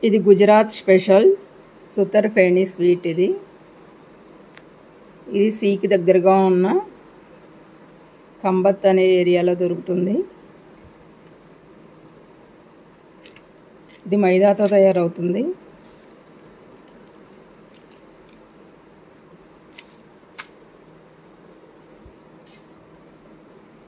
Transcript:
ఇది Gujarat special సుతర్ఫేణి sweet. ఇది సీకి దగ్గరగా ఉన్న కంబత్ అనే ఏరియాలో దొరుకుతుంది. ఇది మైదాతో తయారవుతుంది.